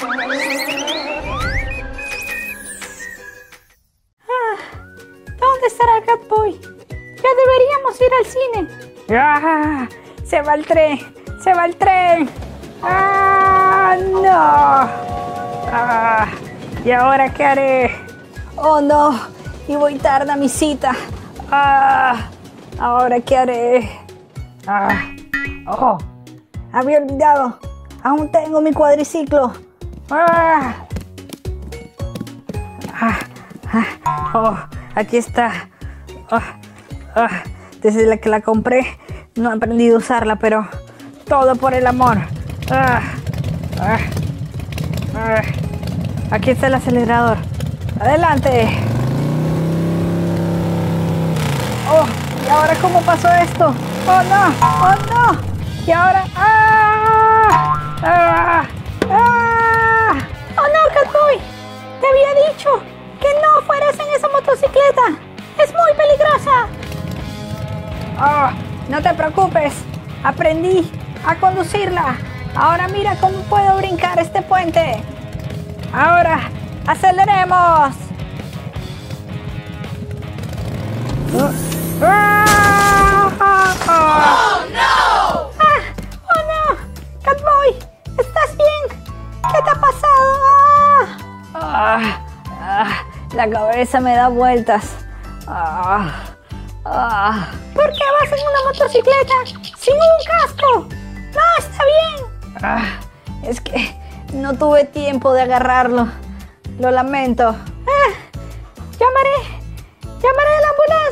¿Dónde estará Catboy? Ya deberíamos ir al cine. ¡Ah! ¡Se va el tren! ¡Se va el tren! ¡Ah! ¡No! ¡Ah! ¿Y ahora qué haré? ¡Oh, no! Y voy tarde a mi cita. ¡Ah! ¿Ahora qué haré? ¡Ah! ¡Oh! Había olvidado. Aún tengo mi cuadriciclo. ¡Ah! ¡Ah! ¡Ah! ¡Oh! Aquí está. Desde la que la compré no he aprendido a usarla, pero todo por el amor. Aquí está el acelerador. ¡Adelante! ¡Oh! ¿Y ahora cómo pasó esto? ¡Oh, no! ¡Oh, no! ¿Y ahora? ¡Ah! ¡Ah! ¡Ah! ¡Oh, no, Catboy! ¡Te había dicho que no fueras en esa motocicleta! ¡Es muy peligrosa! ¡Oh! No te preocupes. Aprendí a conducirla. Ahora mira cómo puedo brincar este puente. Ahora, aceleremos. ¡Oh, no! ¡Oh, no! Catboy, ¿estás bien? ¿Qué te ha pasado? La cabeza me da vueltas. ¿Por qué vas en una motocicleta sin un casco? No, está bien. Es que no tuve tiempo de agarrarlo. Lo lamento. Llamaré a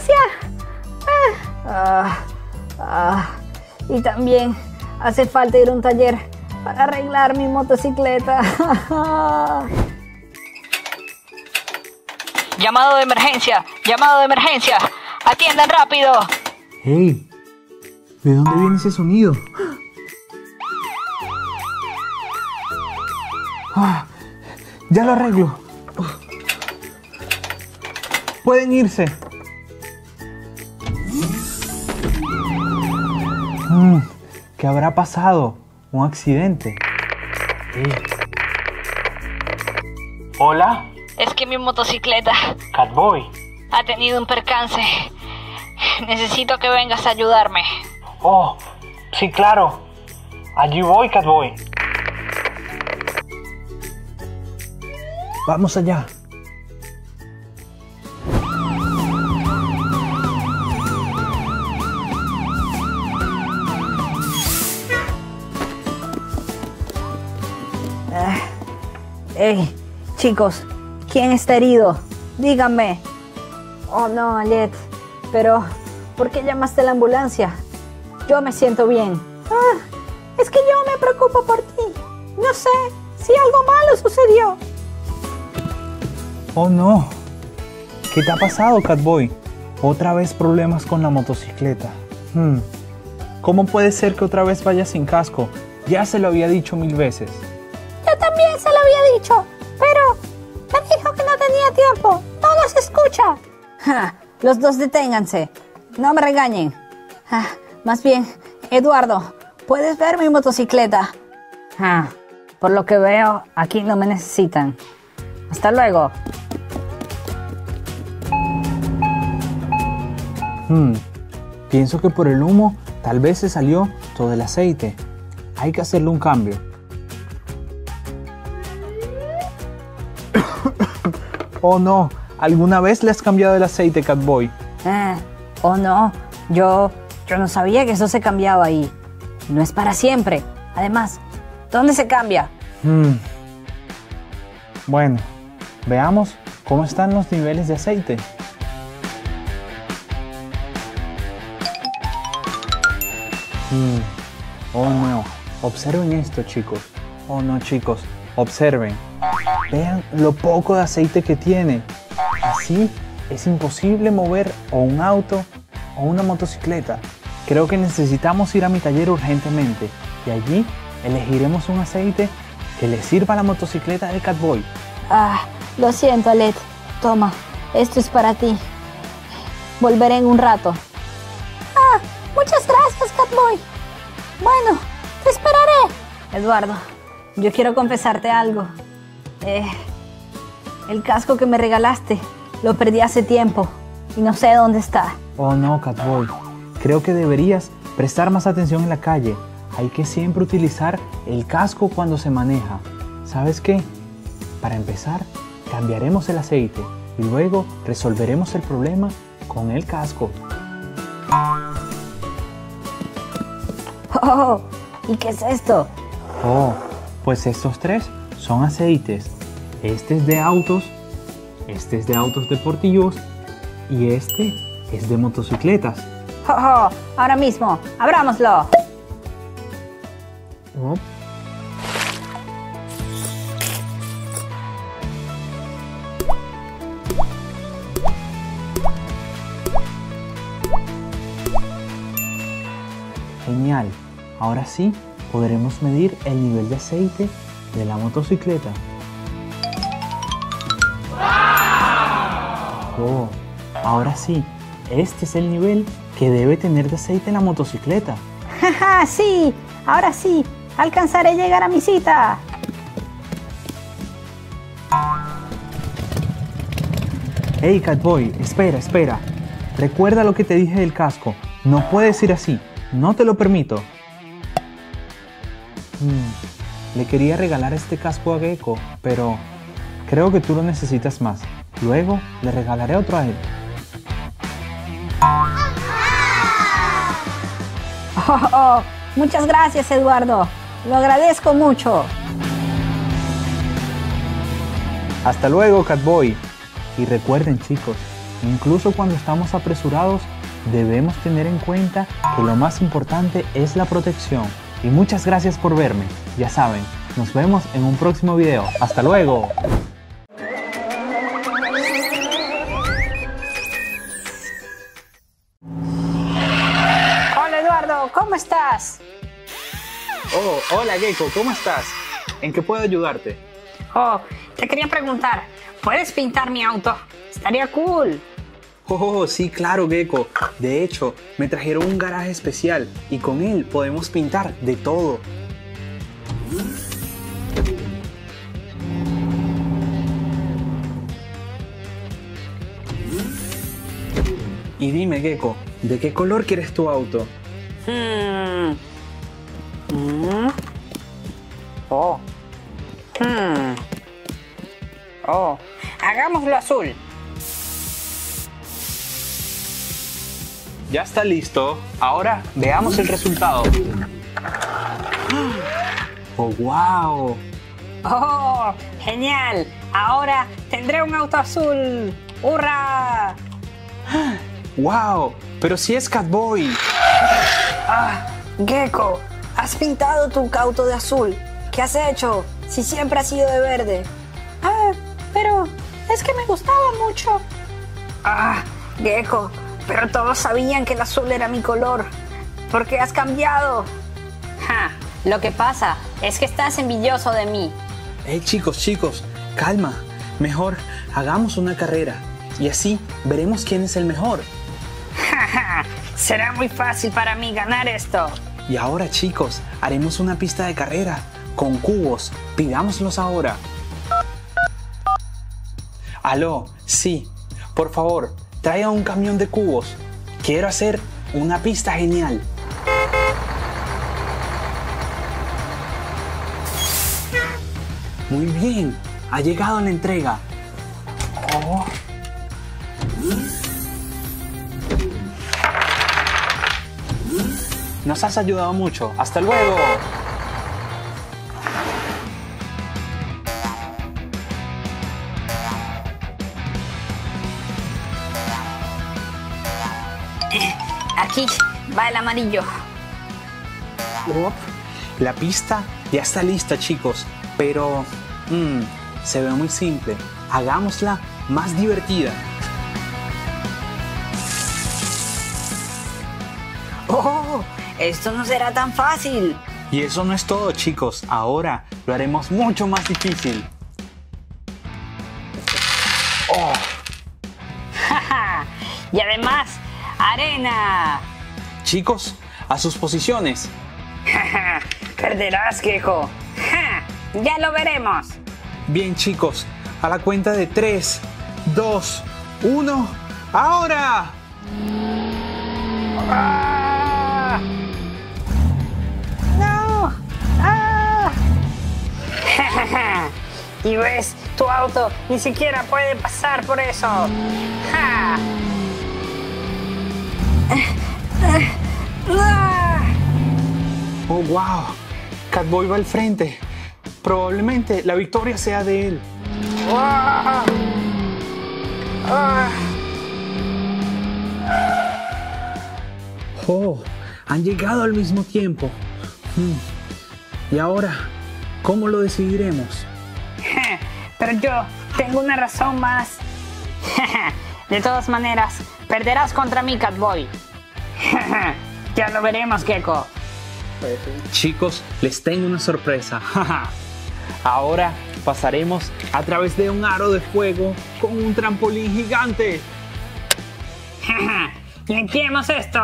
la ambulancia. Y también hace falta ir a un taller para arreglar mi motocicleta. Llamado de emergencia, llamado de emergencia. ¡Atiendan rápido! ¡Hey! ¿De dónde viene ese sonido? Ya lo arreglo. Pueden irse. ¿Qué habrá pasado? ¿Un accidente? ¿Hola? Es que mi motocicleta Catboy. ha tenido un percance. Necesito que vengas a ayudarme. Oh, sí, claro. Allí voy, Catboy. Vamos allá. Hey, chicos, ¿quién está herido? Díganme. Oh, no, Alet. Pero, ¿por qué llamaste a la ambulancia? Yo me siento bien. Es que yo me preocupo por ti. No sé si algo malo sucedió. Oh, no. ¿Qué te ha pasado, Catboy? Otra vez problemas con la motocicleta. ¿Cómo puede ser que otra vez vayas sin casco? Ya se lo había dicho 1000 veces. Yo también se lo había dicho, pero me dijo que no tenía tiempo. No nos escucha. Los dos deténganse. No me regañen. Más bien, Eduardo, ¿puedes ver mi motocicleta? Por lo que veo, aquí no me necesitan. Hasta luego. Pienso que por el humo tal vez se salió todo el aceite. Hay que hacerle un cambio. Oh no, ¿alguna vez le has cambiado el aceite, Catboy? Oh no, yo no sabía que eso se cambiaba ahí. No es para siempre. Además, ¿dónde se cambia? Bueno, veamos cómo están los niveles de aceite. Oh no, observen esto, chicos. Oh no, chicos, observen. Vean lo poco de aceite que tiene. Así es imposible mover o un auto o una motocicleta. Creo que necesitamos ir a mi taller urgentemente y allí elegiremos un aceite que le sirva a la motocicleta de Catboy. Lo siento, Alet. Toma, esto es para ti. Volveré en un rato. Muchas gracias, Catboy. Bueno, te esperaré. Eduardo, yo quiero confesarte algo. El casco que me regalaste lo perdí hace tiempo y no sé dónde está. Oh no, Catboy. Creo que deberías prestar más atención en la calle. Hay que siempre utilizar el casco cuando se maneja. ¿Sabes qué? Para empezar, cambiaremos el aceite y luego resolveremos el problema con el casco. Oh, ¿y qué es esto? Oh, pues estos tres son aceites. Este es de autos, este es de autos deportivos y este es de motocicletas. Oh, ahora mismo, abrámoslo. Oh. Genial. Ahora sí podremos medir el nivel de aceite de la motocicleta. Oh, ahora sí, este es el nivel que debe tener de aceite la motocicleta. ¡Ja, sí! Ahora sí, alcanzaré a llegar a mi cita. Hey, Catboy, espera. Recuerda lo que te dije del casco. No puedes ir así. No te lo permito. Le quería regalar este casco a Gecko, pero creo que tú lo necesitas más. Luego le regalaré otro a él. Oh, muchas gracias, Eduardo. Lo agradezco mucho. Hasta luego, Catboy. Y recuerden, chicos, incluso cuando estamos apresurados, debemos tener en cuenta que lo más importante es la protección. Y muchas gracias por verme. Ya saben, nos vemos en un próximo video. ¡Hasta luego! Hola, Eduardo, ¿cómo estás? Oh, hola Gecko, ¿cómo estás? ¿En qué puedo ayudarte? Oh, te quería preguntar, ¿puedes pintar mi auto? Estaría cool. Oh, sí, claro, Gecko. De hecho, me trajeron un garaje especial y con él podemos pintar de todo. Y dime, Gecko, ¿de qué color quieres tu auto? Oh, hagámoslo azul. Ya está listo. Ahora veamos el resultado. ¡Oh, wow! ¡Oh, genial! Ahora tendré un auto azul. ¡Hurra! ¡Wow! Pero si es Catboy. Gecko, has pintado tu auto de azul. ¿Qué has hecho? Si siempre ha sido de verde. Pero es que me gustaba mucho. Gecko, pero todos sabían que el azul era mi color. ¿Por qué has cambiado? Lo que pasa es que estás envidioso de mí. Hey, chicos, calma. Mejor hagamos una carrera y así veremos quién es el mejor. Será muy fácil para mí ganar esto. Y ahora, chicos, haremos una pista de carrera con cubos. Pidámoslos ahora. Aló, sí. Por favor, traigan un camión de cubos. Quiero hacer una pista genial. Muy bien, ha llegado la entrega. Oh. Nos has ayudado mucho. ¡Hasta luego! Aquí va el amarillo. La pista ya está lista, chicos. Pero se ve muy simple. Hagámosla más divertida. ¡Oh! Esto no será tan fácil. Y eso no es todo, chicos. Ahora lo haremos mucho más difícil. ¡Oh! Y además, arena. Chicos, a sus posiciones. Perderás, Gecko. Ya lo veremos. Bien, chicos, a la cuenta de 3, 2, 1, ¡ahora! ¡Ah! ¡No! ¡Ah! Y ves, tu auto ni siquiera puede pasar por eso. ¡Ja! ¡Oh, wow! Catboy va al frente. Probablemente la victoria sea de él. ¡Ah! ¡Ah! ¡Oh! Han llegado al mismo tiempo. ¿Y ahora? ¿Cómo lo decidiremos? Pero yo tengo una razón más. De todas maneras, perderás contra mí, Catboy. Ya lo veremos, Gecko. Chicos, les tengo una sorpresa. Ahora pasaremos a través de un aro de fuego con un trampolín gigante. ¡Limpiemos esto!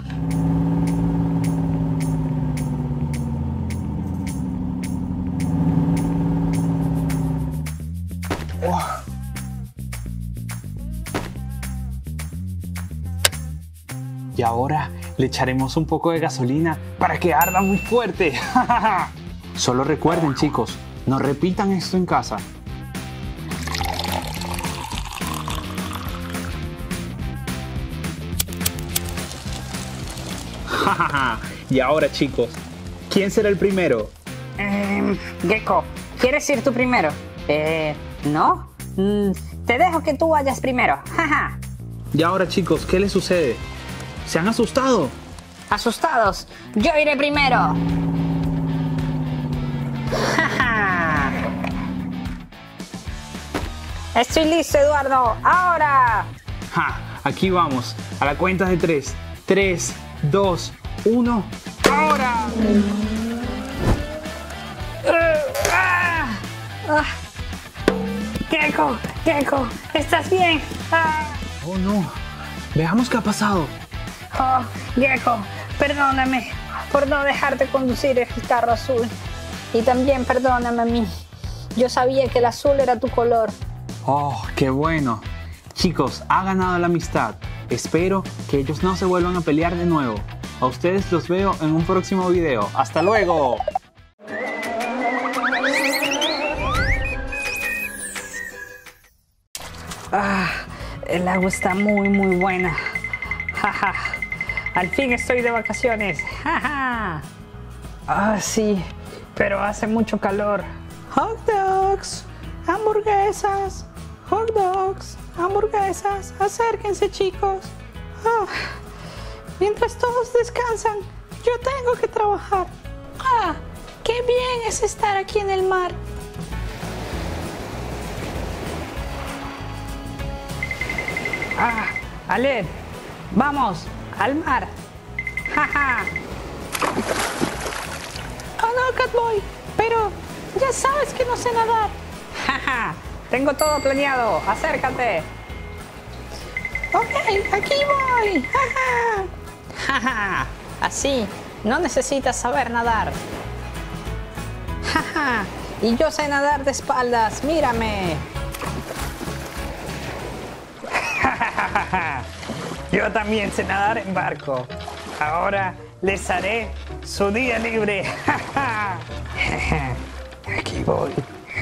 Y ahora le echaremos un poco de gasolina para que arda muy fuerte. Solo recuerden, chicos, no repitan esto en casa. Y ahora, chicos, ¿quién será el primero? Gecko, ¿quieres ir tú primero? ¿No? Te dejo que tú vayas primero. Y ahora, chicos, ¿qué les sucede? ¿Se han asustado? Asustados, yo iré primero. Estoy listo, Eduardo. ¡Ahora! Aquí vamos, a la cuenta de 3. 3, 2, 1, ¡ahora! Gecko, ¿estás bien? Oh no, veamos qué ha pasado. Oh, Gecko, perdóname por no dejarte conducir el carro azul. Y también perdóname a mí. Yo sabía que el azul era tu color. Oh, qué bueno. Chicos, ha ganado la amistad. Espero que ellos no se vuelvan a pelear de nuevo. A ustedes los veo en un próximo video. ¡Hasta luego! El agua está muy buena. Jaja. Al fin estoy de vacaciones. Jaja. Sí, pero hace mucho calor. Hot dogs, hamburguesas, hot dogs, hamburguesas. Acérquense, chicos. Mientras todos descansan, yo tengo que trabajar. ¡Qué bien es estar aquí en el mar! Aled, vamos al mar. ¡Jaja! Oh no, Catboy, pero ya sabes que no sé nadar. ¡Jaja! Tengo todo planeado, acércate. Ok, aquí voy. ¡Jaja! ¡Jaja! Así, no necesitas saber nadar. ¡Jaja! Y yo sé nadar de espaldas, mírame. Yo también sé nadar en barco. Ahora les haré su día libre. Aquí voy.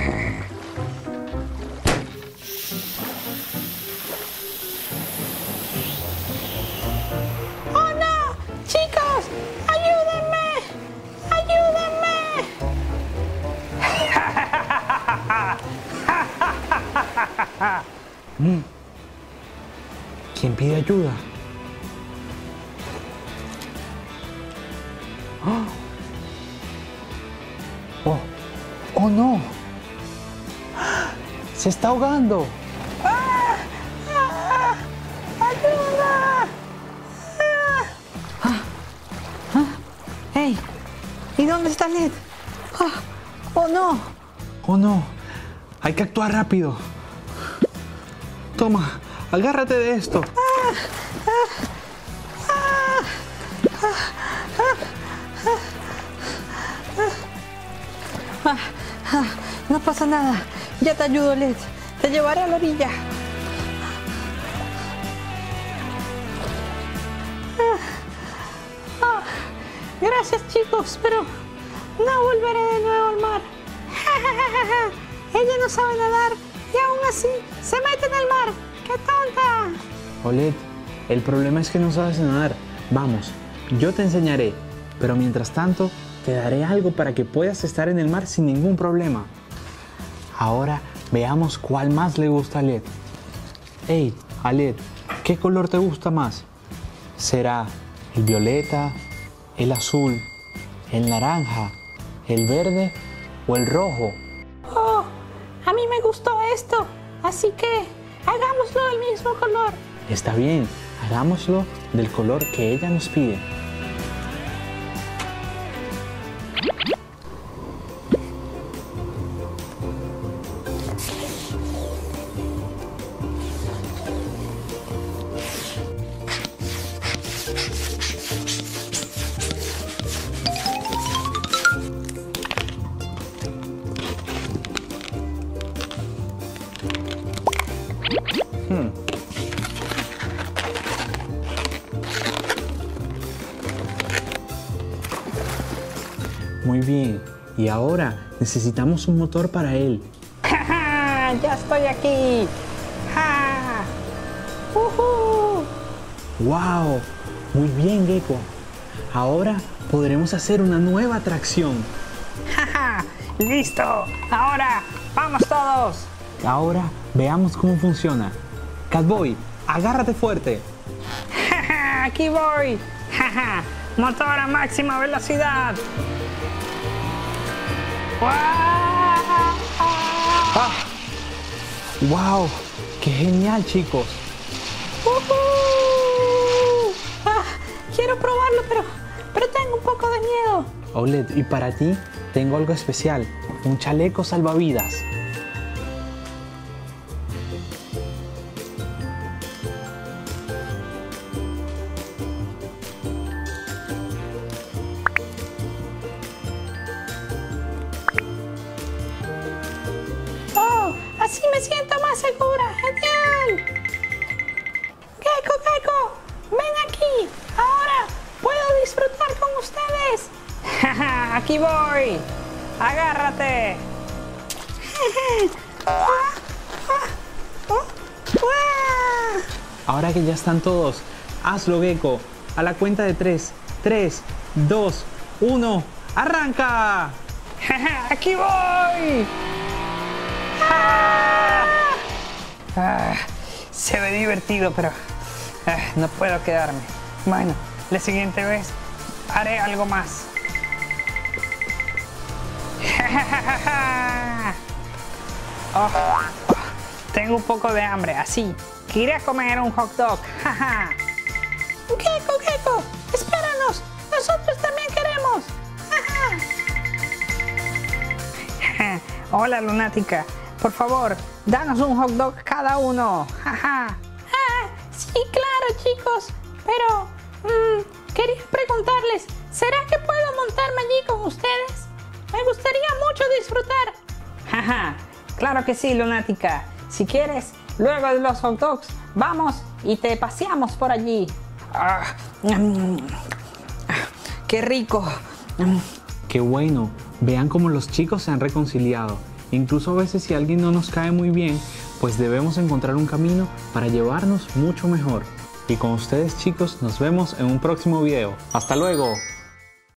¡Oh no! ¡Chicos! ¡Ayúdenme! ¡Ayúdenme! ¿Quién pide ayuda? ¡Oh no! ¡Se está ahogando! ¡Ayuda! ¡Hey! ¿Y dónde está Ned? ¡Oh no! ¡Oh no! Hay que actuar rápido. Toma, agárrate de esto. No pasa nada. Ya te ayudo, Led. Te llevaré a la orilla. Gracias, chicos, pero no volveré de nuevo al mar. Ella no sabe nadar y aún así se mete en el mar. ¡Qué tonta! Oled, el problema es que no sabes nadar. Vamos, yo te enseñaré, pero mientras tanto te daré algo para que puedas estar en el mar sin ningún problema. Ahora veamos cuál más le gusta a Led. Hey, Aled, ¿qué color te gusta más? ¿Será el violeta, el azul, el naranja, el verde o el rojo? Oh, a mí me gustó esto, así que hagámoslo del mismo color. Está bien, hagámoslo del color que ella nos pide. Muy bien, y ahora necesitamos un motor para él. ¡Ja! ¡Ya estoy aquí! ¡Ja! ¡Wow! Muy bien, Gecko. Ahora podremos hacer una nueva atracción. ¡Ja! ¡Listo! Ahora, ¡vamos todos! Ahora veamos cómo funciona. Catboy, agárrate fuerte. ¡Ja! ¡Aquí voy! ¡Ja! ¡Motor a máxima velocidad! ¡Ah! ¡Wow! ¡Qué genial, chicos! Quiero probarlo, pero tengo un poco de miedo. Oled, y para ti tengo algo especial, un chaleco salvavidas. ¡Oh! Así me siento más segura. ¡Genial! ¡Gecko! ¡Ven aquí! ¡Ahora puedo disfrutar con ustedes! ¡Ja! ¡Aquí voy! ¡Agárrate! Ahora que ya están todos, hazlo, Gecko. A la cuenta de 3. 3, 2, 1, ¡arranca! ¡Aquí voy! Se ve divertido, pero no puedo quedarme. Bueno, la siguiente vez haré algo más. Tengo un poco de hambre, así que iré a comer un hot dog. Gecko, espéranos, nosotros también queremos. Hola, lunática, por favor, danos un hot dog cada uno. Sí, claro, chicos, pero quería preguntarles, ¿será que puedo montarme allí con ustedes? Me gustaría mucho disfrutar. Claro que sí, lunática. Si quieres, luego de los hot dogs, vamos y te paseamos por allí. ¡Qué rico! ¡Qué bueno! Vean cómo los chicos se han reconciliado. Incluso a veces si alguien no nos cae muy bien, pues debemos encontrar un camino para llevarnos mucho mejor. Y con ustedes, chicos, nos vemos en un próximo video. ¡Hasta luego!